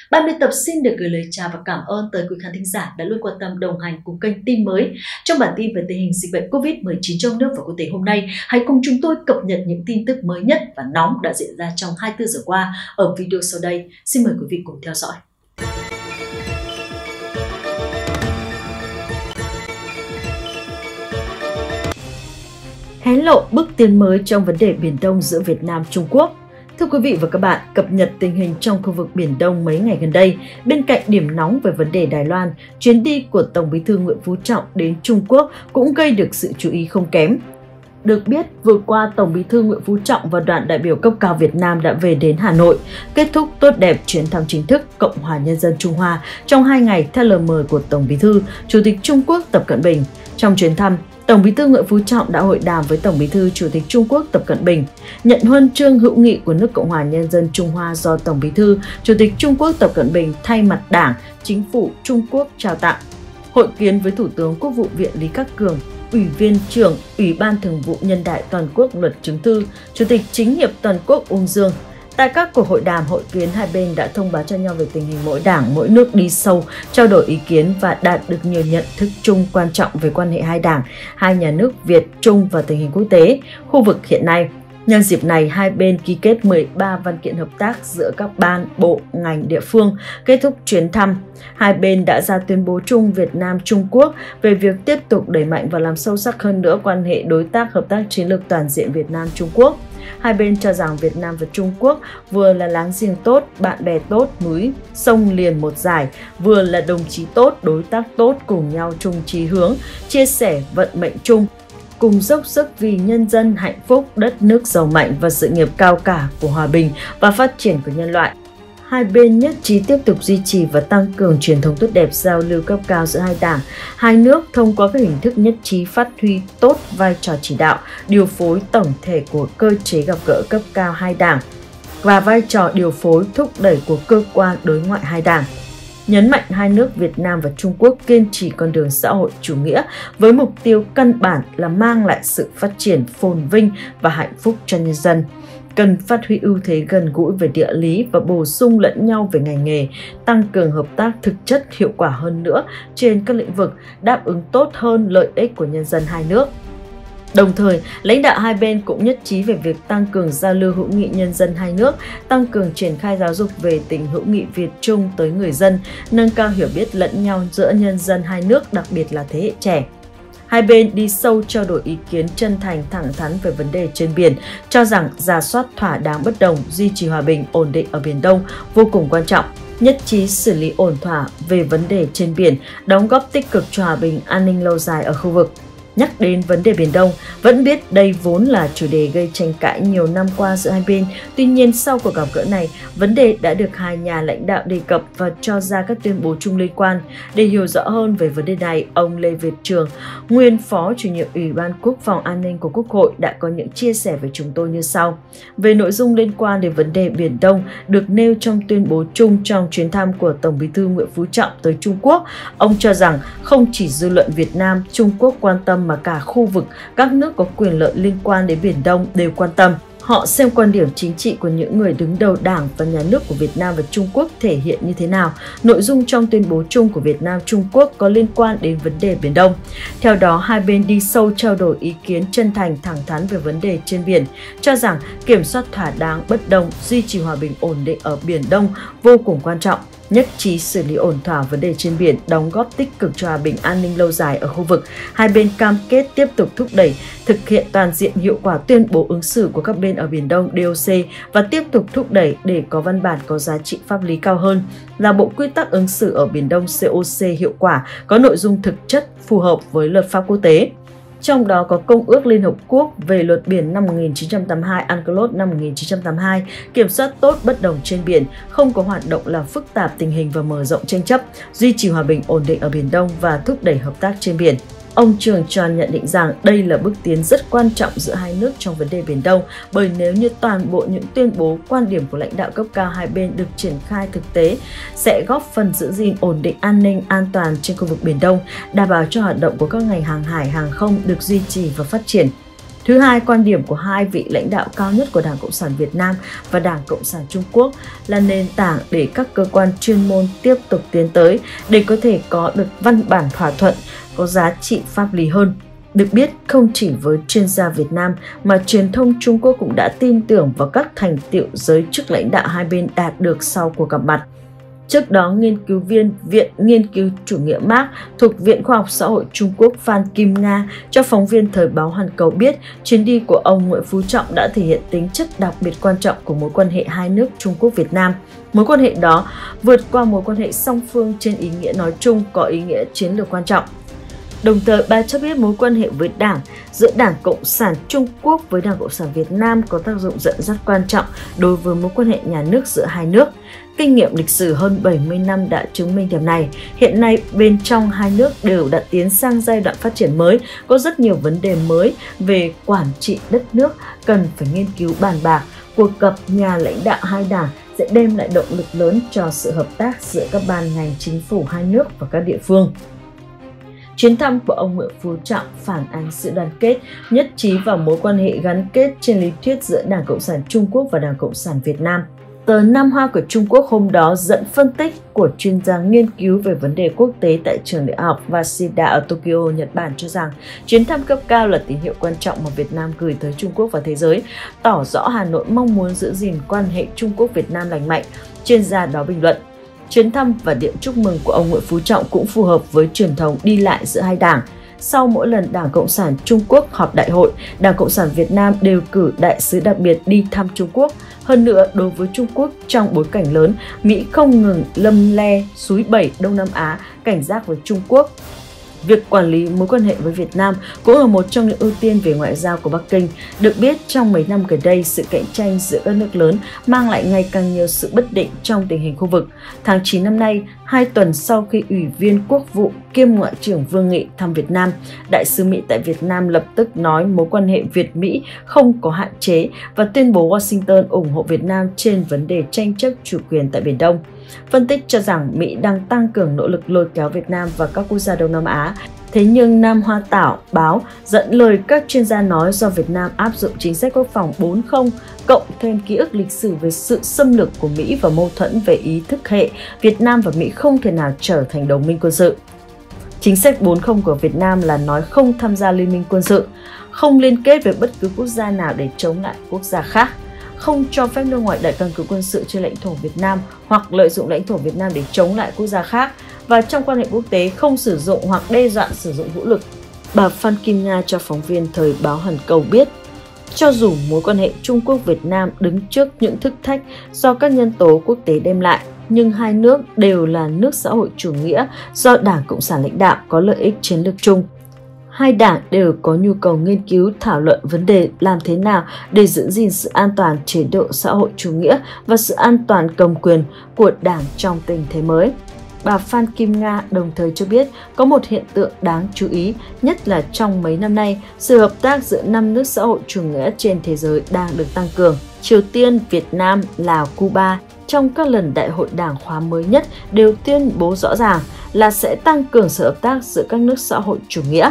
Ban biên tập xin được gửi lời chào và cảm ơn tới quý khán thính giả đã luôn quan tâm đồng hành cùng kênh Tin Mới. Trong bản tin về tình hình dịch bệnh Covid-19 trong nước và quốc tế hôm nay, hãy cùng chúng tôi cập nhật những tin tức mới nhất và nóng đã diễn ra trong 24 giờ qua ở video sau đây. Xin mời quý vị cùng theo dõi. Hé lộ bước tiến mới trong vấn đề Biển Đông giữa Việt Nam và Trung Quốc. Thưa quý vị và các bạn, cập nhật tình hình trong khu vực Biển Đông mấy ngày gần đây, bên cạnh điểm nóng về vấn đề Đài Loan, chuyến đi của Tổng Bí thư Nguyễn Phú Trọng đến Trung Quốc cũng gây được sự chú ý không kém. Được biết, vừa qua Tổng Bí thư Nguyễn Phú Trọng và đoàn đại biểu cấp cao Việt Nam đã về đến Hà Nội, kết thúc tốt đẹp chuyến thăm chính thức Cộng hòa Nhân dân Trung Hoa trong 2 ngày theo lời mời của Tổng Bí thư, Chủ tịch Trung Quốc Tập Cận Bình. Trong chuyến thăm, Tổng Bí thư Nguyễn Phú Trọng đã hội đàm với Tổng Bí thư Chủ tịch Trung Quốc Tập Cận Bình, nhận huân chương hữu nghị của nước Cộng hòa Nhân dân Trung Hoa do Tổng Bí thư Chủ tịch Trung Quốc Tập Cận Bình thay mặt Đảng, Chính phủ Trung Quốc trao tặng. Hội kiến với Thủ tướng Quốc vụ viện Lý Khắc Cường, Ủy viên trưởng Ủy ban Thường vụ Nhân đại Toàn quốc Luật Chứng Thư, Chủ tịch Chính hiệp Toàn quốc Uông Dương. Tại các cuộc hội đàm, hội kiến hai bên đã thông báo cho nhau về tình hình mỗi đảng, mỗi nước đi sâu, trao đổi ý kiến và đạt được nhiều nhận thức chung quan trọng về quan hệ hai đảng, hai nhà nước Việt, Trung và tình hình quốc tế, khu vực hiện nay. Nhân dịp này, hai bên ký kết 13 văn kiện hợp tác giữa các ban, bộ, ngành, địa phương. Kết thúc chuyến thăm, hai bên đã ra tuyên bố chung Việt Nam-Trung Quốc về việc tiếp tục đẩy mạnh và làm sâu sắc hơn nữa quan hệ đối tác hợp tác chiến lược toàn diện Việt Nam-Trung Quốc. Hai bên cho rằng Việt Nam và Trung Quốc vừa là láng giềng tốt, bạn bè tốt, núi, sông liền một dải, vừa là đồng chí tốt, đối tác tốt, cùng nhau chung chí hướng, chia sẻ vận mệnh chung, cùng dốc sức vì nhân dân hạnh phúc, đất nước giàu mạnh và sự nghiệp cao cả của hòa bình và phát triển của nhân loại. Hai bên nhất trí tiếp tục duy trì và tăng cường truyền thống tốt đẹp giao lưu cấp cao giữa hai đảng, hai nước thông qua các hình thức nhất trí phát huy tốt vai trò chỉ đạo, điều phối tổng thể của cơ chế gặp gỡ cấp cao hai đảng và vai trò điều phối thúc đẩy của cơ quan đối ngoại hai đảng. Nhấn mạnh hai nước Việt Nam và Trung Quốc kiên trì con đường xã hội chủ nghĩa với mục tiêu căn bản là mang lại sự phát triển phồn vinh và hạnh phúc cho nhân dân. Cần phát huy ưu thế gần gũi về địa lý và bổ sung lẫn nhau về ngành nghề, tăng cường hợp tác thực chất hiệu quả hơn nữa trên các lĩnh vực, đáp ứng tốt hơn lợi ích của nhân dân hai nước. Đồng thời, lãnh đạo hai bên cũng nhất trí về việc tăng cường giao lưu hữu nghị nhân dân hai nước, tăng cường triển khai giáo dục về tình hữu nghị Việt-Trung tới người dân, nâng cao hiểu biết lẫn nhau giữa nhân dân hai nước, đặc biệt là thế hệ trẻ. Hai bên đi sâu trao đổi ý kiến chân thành thẳng thắn về vấn đề trên biển, cho rằng rà soát thỏa đáng bất đồng, duy trì hòa bình, ổn định ở Biển Đông vô cùng quan trọng. Nhất trí xử lý ổn thỏa về vấn đề trên biển, đóng góp tích cực cho hòa bình, an ninh lâu dài ở khu vực. Nhắc đến vấn đề Biển Đông, vẫn biết đây vốn là chủ đề gây tranh cãi nhiều năm qua giữa hai bên. Tuy nhiên, sau cuộc gặp gỡ này, vấn đề đã được hai nhà lãnh đạo đề cập và cho ra các tuyên bố chung liên quan. Để hiểu rõ hơn về vấn đề này, ông Lê Việt Trường, nguyên Phó Chủ nhiệm Ủy ban Quốc phòng An ninh của Quốc hội đã có những chia sẻ với chúng tôi như sau. Về nội dung liên quan đến vấn đề Biển Đông được nêu trong tuyên bố chung trong chuyến thăm của Tổng Bí thư Nguyễn Phú Trọng tới Trung Quốc, ông cho rằng không chỉ dư luận Việt Nam, Trung Quốc quan tâm mà cả khu vực, các nước có quyền lợi liên quan đến Biển Đông đều quan tâm. Họ xem quan điểm chính trị của những người đứng đầu Đảng và Nhà nước của Việt Nam và Trung Quốc thể hiện như thế nào. Nội dung trong tuyên bố chung của Việt Nam Trung Quốc có liên quan đến vấn đề Biển Đông. Theo đó, hai bên đi sâu trao đổi ý kiến chân thành thẳng thắn về vấn đề trên biển, cho rằng kiểm soát thỏa đáng bất đồng, duy trì hòa bình ổn định ở Biển Đông vô cùng quan trọng. Nhất trí xử lý ổn thỏa vấn đề trên biển, đóng góp tích cực cho hòa bình an ninh lâu dài ở khu vực. Hai bên cam kết tiếp tục thúc đẩy, thực hiện toàn diện hiệu quả tuyên bố ứng xử của các bên ở Biển Đông DOC và tiếp tục thúc đẩy để có văn bản có giá trị pháp lý cao hơn là Bộ Quy tắc ứng xử ở Biển Đông COC hiệu quả, có nội dung thực chất phù hợp với luật pháp quốc tế. Trong đó có Công ước Liên Hợp Quốc về luật biển năm 1982, UNCLOS năm 1982, kiểm soát tốt bất đồng trên biển, không có hoạt động làm phức tạp tình hình và mở rộng tranh chấp, duy trì hòa bình ổn định ở Biển Đông và thúc đẩy hợp tác trên biển. Ông Trường Tròn nhận định rằng đây là bước tiến rất quan trọng giữa hai nước trong vấn đề Biển Đông, bởi nếu như toàn bộ những tuyên bố, quan điểm của lãnh đạo cấp cao hai bên được triển khai thực tế, sẽ góp phần giữ gìn ổn định an ninh, an toàn trên khu vực Biển Đông, đảm bảo cho hoạt động của các ngành hàng hải, hàng không được duy trì và phát triển. Thứ hai, quan điểm của hai vị lãnh đạo cao nhất của Đảng Cộng sản Việt Nam và Đảng Cộng sản Trung Quốc là nền tảng để các cơ quan chuyên môn tiếp tục tiến tới để có thể có được văn bản thỏa thuận có giá trị pháp lý hơn. Được biết, không chỉ với chuyên gia Việt Nam mà truyền thông Trung Quốc cũng đã tin tưởng vào các thành tựu giới chức lãnh đạo hai bên đạt được sau cuộc gặp mặt. Trước đó, nghiên cứu viên Viện Nghiên cứu Chủ nghĩa Mác thuộc Viện Khoa học Xã hội Trung Quốc Phan Kim Nga cho phóng viên Thời báo Hoàn Cầu biết chuyến đi của ông Nguyễn Phú Trọng đã thể hiện tính chất đặc biệt quan trọng của mối quan hệ hai nước Trung Quốc-Việt Nam. Mối quan hệ đó vượt qua mối quan hệ song phương trên ý nghĩa nói chung, có ý nghĩa chiến lược quan trọng. Đồng thời, bà cho biết mối quan hệ với Đảng giữa Đảng Cộng sản Trung Quốc với Đảng Cộng sản Việt Nam có tác dụng dẫn dắt quan trọng đối với mối quan hệ nhà nước giữa hai nước. Kinh nghiệm lịch sử hơn 70 năm đã chứng minh điểm này. Hiện nay, bên trong hai nước đều đã tiến sang giai đoạn phát triển mới, có rất nhiều vấn đề mới về quản trị đất nước cần phải nghiên cứu bàn bạc. Cuộc gặp nhà lãnh đạo hai đảng sẽ đem lại động lực lớn cho sự hợp tác giữa các ban ngành chính phủ hai nước và các địa phương. Chuyến thăm của ông Nguyễn Phú Trọng phản ánh sự đoàn kết, nhất trí vào mối quan hệ gắn kết trên lý thuyết giữa Đảng Cộng sản Trung Quốc và Đảng Cộng sản Việt Nam. Tờ Nam Hoa của Trung Quốc hôm đó dẫn phân tích của chuyên gia nghiên cứu về vấn đề quốc tế tại trường đại học Waseda ở Tokyo, Nhật Bản cho rằng chuyến thăm cấp cao là tín hiệu quan trọng mà Việt Nam gửi tới Trung Quốc và thế giới, tỏ rõ Hà Nội mong muốn giữ gìn quan hệ Trung Quốc-Việt Nam lành mạnh. Chuyên gia đó bình luận, chuyến thăm và điện chúc mừng của ông Nguyễn Phú Trọng cũng phù hợp với truyền thống đi lại giữa hai đảng. Sau mỗi lần Đảng Cộng sản Trung Quốc họp đại hội, Đảng Cộng sản Việt Nam đều cử đại sứ đặc biệt đi thăm Trung Quốc. Hơn nữa, đối với Trung Quốc, trong bối cảnh lớn, Mỹ không ngừng lầm le, xúi bẩy Đông Nam Á, cảnh giác với Trung Quốc. Việc quản lý mối quan hệ với Việt Nam cũng là một trong những ưu tiên về ngoại giao của Bắc Kinh. Được biết, trong mấy năm gần đây, sự cạnh tranh giữa các nước lớn mang lại ngày càng nhiều sự bất định trong tình hình khu vực. Tháng 9 năm nay, 2 tuần sau khi Ủy viên Quốc vụ kiêm Ngoại trưởng Vương Nghị thăm Việt Nam, Đại sứ Mỹ tại Việt Nam lập tức nói mối quan hệ Việt-Mỹ không có hạn chế và tuyên bố Washington ủng hộ Việt Nam trên vấn đề tranh chấp chủ quyền tại Biển Đông. Phân tích cho rằng Mỹ đang tăng cường nỗ lực lôi kéo Việt Nam và các quốc gia Đông Nam Á. Thế nhưng Nam Hoa Tảo báo dẫn lời các chuyên gia nói do Việt Nam áp dụng chính sách quốc phòng 4-0 cộng thêm ký ức lịch sử về sự xâm lược của Mỹ và mâu thuẫn về ý thức hệ, Việt Nam và Mỹ không thể nào trở thành đồng minh quân sự. Chính sách 4-0 của Việt Nam là nói không tham gia liên minh quân sự, không liên kết với bất cứ quốc gia nào để chống lại quốc gia khác, không cho phép nước ngoài đặt căn cứ quân sự trên lãnh thổ Việt Nam hoặc lợi dụng lãnh thổ Việt Nam để chống lại quốc gia khác, và trong quan hệ quốc tế không sử dụng hoặc đe dọa sử dụng vũ lực. Bà Phan Kim Nga cho phóng viên Thời báo Hoàn Cầu biết, cho dù mối quan hệ Trung Quốc-Việt Nam đứng trước những thử thách do các nhân tố quốc tế đem lại, nhưng hai nước đều là nước xã hội chủ nghĩa do Đảng Cộng sản lãnh đạo có lợi ích chiến lược chung. Hai đảng đều có nhu cầu nghiên cứu thảo luận vấn đề làm thế nào để giữ gìn sự an toàn chế độ xã hội chủ nghĩa và sự an toàn cầm quyền của đảng trong tình thế mới. Bà Phan Kim Nga đồng thời cho biết có một hiện tượng đáng chú ý, nhất là trong mấy năm nay, sự hợp tác giữa 5 nước xã hội chủ nghĩa trên thế giới đang được tăng cường. Triều Tiên, Việt Nam, Lào, Cuba trong các lần đại hội đảng khóa mới nhất đều tuyên bố rõ ràng là sẽ tăng cường sự hợp tác giữa các nước xã hội chủ nghĩa.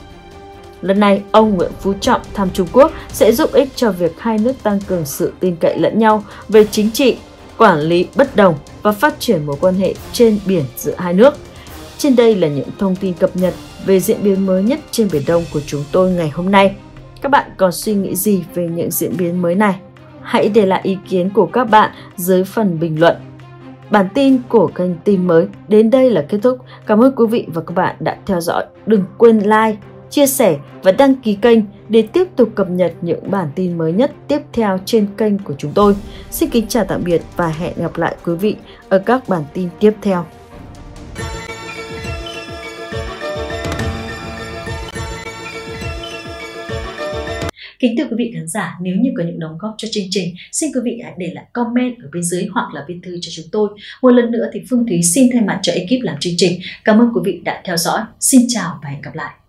Lần này, ông Nguyễn Phú Trọng thăm Trung Quốc sẽ giúp ích cho việc hai nước tăng cường sự tin cậy lẫn nhau về chính trị, quản lý bất đồng và phát triển mối quan hệ trên biển giữa hai nước. Trên đây là những thông tin cập nhật về diễn biến mới nhất trên Biển Đông của chúng tôi ngày hôm nay. Các bạn còn suy nghĩ gì về những diễn biến mới này? Hãy để lại ý kiến của các bạn dưới phần bình luận. Bản tin của kênh Tin Mới đến đây là kết thúc. Cảm ơn quý vị và các bạn đã theo dõi. Đừng quên like, chia sẻ và đăng ký kênh để tiếp tục cập nhật những bản tin mới nhất tiếp theo trên kênh của chúng tôi. Xin kính chào tạm biệt và hẹn gặp lại quý vị ở các bản tin tiếp theo. Kính thưa quý vị khán giả, nếu như có những đóng góp cho chương trình, xin quý vị hãy để lại comment ở bên dưới hoặc là viết thư cho chúng tôi. Một lần nữa thì Phương Thúy xin thay mặt cho ekip làm chương trình. Cảm ơn quý vị đã theo dõi. Xin chào và hẹn gặp lại.